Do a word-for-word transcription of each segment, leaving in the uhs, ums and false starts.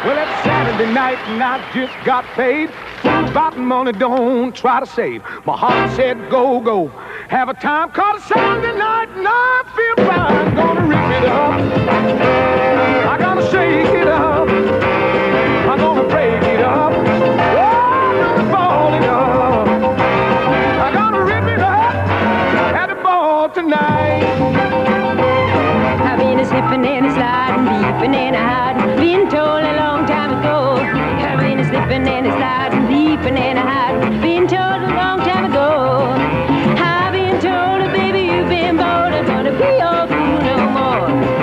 Well, it's Saturday night and I just got paid. Fool about money, don't try to save. My heart said go, go. Have a time called a Saturday night and I feel fine. Gonna rip it up. I gotta shake it up. I'm gonna break it up. Oh, I'm gonna ball it up. I gotta rip it up. At the ball tonight. I've been a slipping and a sliding, leaping and a hiding. Been told a long time ago. I've been a slipping and a sliding, leaping and a hiding. Been told a long time ago. I've been told, baby, you've been bold. I'm gonna be your fool no more.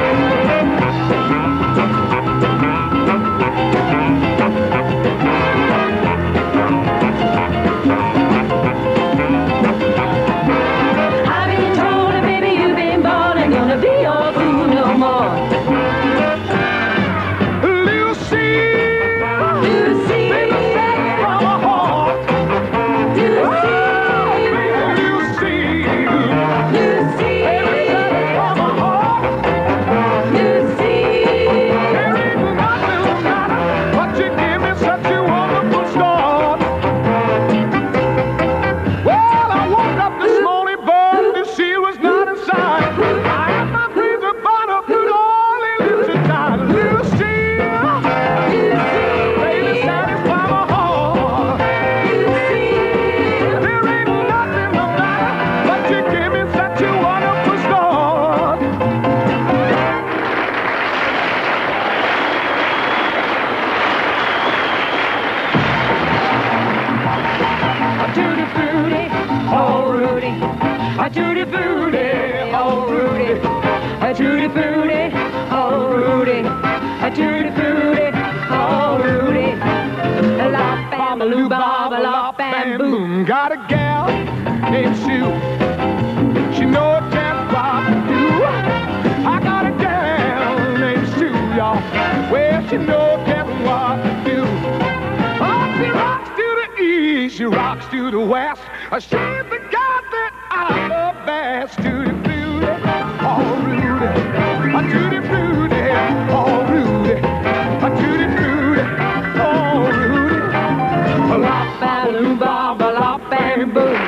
Tutti frutti, oh Rudy, a tutti frutti, oh Rudy, a tutti frutti, oh Rudy, a lop and a loo bob, a lop and boom. Got a gal named Sue, she knows just what to do. I got a gal named Sue, y'all, well she knows just what to do. Oh, she rocks to the east, she rocks to the west, she's the god that I love best. Tutti frutti, oh Rudy, a tutti frutti, oh Rudy, a tutti frutti, oh Rudy, a lop and a loo bob, a lop and boom.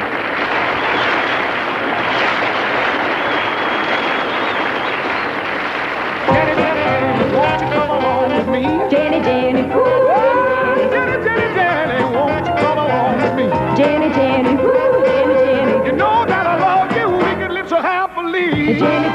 Jenny, Jenny, won't you come along with me? Jenny, Jenny, woo. Jenny, Jenny, Jenny, won't you come along with me? Jenny, Jenny, woo. Jenny, Jenny. You know that I love you, we can live so happily. Jenny,